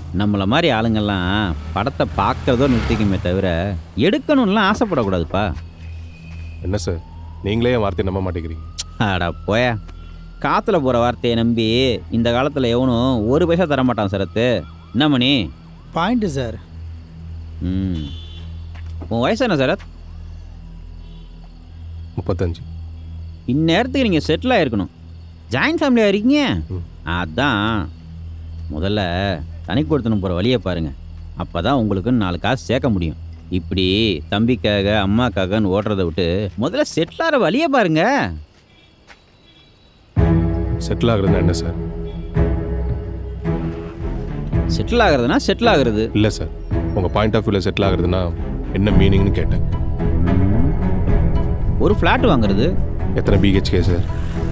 நம்மளை மாதிரி ஆளுங்கள்லாம் படத்தை பார்க்கறதோ நிறுத்திக்குமே தவிர எடுக்கணும்லாம் ஆசைப்படக்கூடாதுப்பா. என்ன சார் நீங்களே என் வார்த்தையை நம்ப மாட்டேங்கிறீங்க? ஆடா போயா, காற்றுல போகிற வார்த்தையை நம்பி இந்த காலத்தில் எவனும் ஒரு பைசா தரமாட்டான் சரத்து. என்ன மணி? Point sir. உன் வயசு என்ன சரத்? 35. இந்நேரத்துக்கு நீங்கள் செட்டில் ஆகிருக்கணும். ஜாயின்ட் ஃபேமிலியாக இருக்கீங்க. அதான் முதல்ல தனி கொடுத்தணும் போகிற வழியை பாருங்கள். அப்போ தான் உங்களுக்கு 4 காசு சேர்க்க முடியும். இப்படி தம்பிக்காக அம்மாக்காகன்னு ஓடுறதை விட்டு முதல்ல செட்டில் ஆகிற வழியை பாருங்க. செட்டில் ஆகுறதுனா என்ன சார்? செட்டில் ஆகுறதுனா செட்டில் ஆகுறது இல்லை சார். உங்கள் பாயிண்ட் ஆஃப் வியூவில் செட்டில் ஆகுறதுனா என்ன மீனிங்னு கேட்டேன். ஒரு ஃப்ளாட் வாங்குறது. எத்தனை பிஹெச்கே சார்?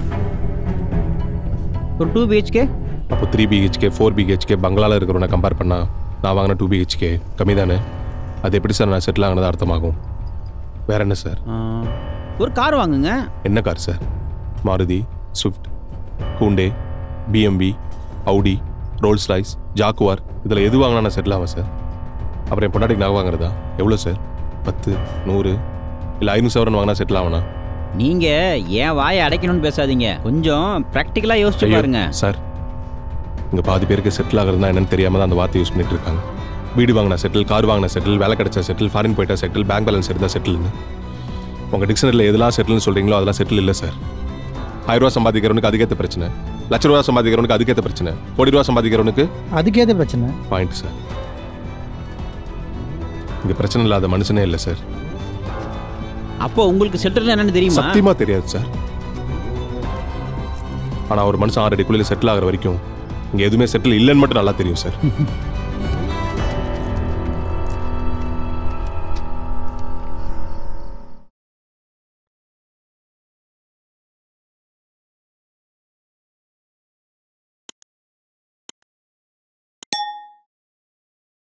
ஒரு 2 BHK. அப்போ 3 BHK 4 BHK பங்களாவில் இருக்கிறவனை கம்பேர் பண்ணால் நான் வாங்கின 2 BHK கம்மி தானே? அது எப்படி சார் நான் செட்டில் ஆகினது அர்த்தமாகும்? வேற என்ன சார்? ஒரு கார் வாங்குங்க. என்ன car sir? Maruti, Swift, Hyundai, BMW, Audi, Rolls Royce, Jaguar, இதில் எது வாங்கினா நான் செட்டில் ஆவேன் சார்? அப்புறம் என் பொண்டாட்டிக்கு நான் வாங்குறதா? எவ்வளோ சார்? 10, 100 இல்லை 500,000 வாங்கினா செட்டில் ஆகணும்? நீங்கள் ஏன் வாயை அடைக்கணும்னு பேசாதீங்க, கொஞ்சம் ப்ராக்டிக்கலாக யோசிச்சு பாருங்க சார். இங்கே பாதி பேருக்கு செட்டில் ஆகுறதுனா என்னன்னு தெரியாமல் தான் அந்த வார்த்தை யூஸ் பண்ணிட்டு இருக்காங்க. வீடு வாங்கினா செட்டில், கார் வாங்கினா செட்டில், வேலை கிடைச்சா செட்டில், ஃபாரின் போயிட்டா செட்டில், பேங்க் பேலன்ஸ் இருந்தால் செட்டில்னு. உங்கள் டிக்ஷனரியில் எதெல்லாம் செட்டில்னு சொல்கிறீங்களோ அதெல்லாம் செட்டில் இல்லை சார். 1000 ரூபா சம்பாதிக்கிறவனுக்கு அதுக்கேற்ற பிரச்சனை, ₹1,00,000 சம்பாதிக்கிறவனுக்கு அதுக்கேற்ற பிரச்சனை, ₹1,00,000 ரூபா சம்பாதிக்கிறவனுக்கு அதுக்கேற்ற பிரச்சனை. Point sir. இங்கே பிரச்சனை இல்லாத மனுஷனே இல்லை சார். அப்போ உங்களுக்கு செட்டில் என்னன்னு தெரியுமா? சத்தியமாக தெரியாது சார். ஆனால் ஒரு மனுஷன் 6 அடி குழியில் செட்டில் ஆகிற வரைக்கும் இங்கே எதுவுமே செட்டில் இல்லைன்னு மட்டும் நல்லா தெரியும் சார்.